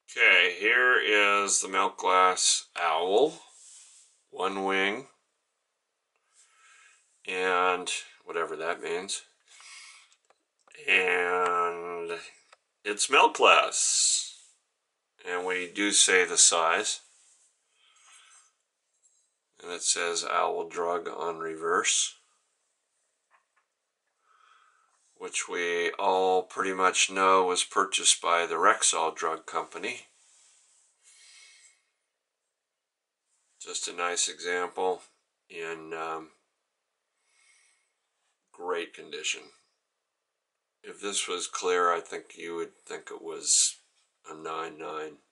Okay, here is the milk glass owl, one wing, and whatever that means. And it's milk glass. And we do say the size. And it says owl drug on reverse, which we all pretty much know was purchased by the Rexall Drug Company. Just a nice example in great condition. If this was clear, I think you would think it was a 9.9.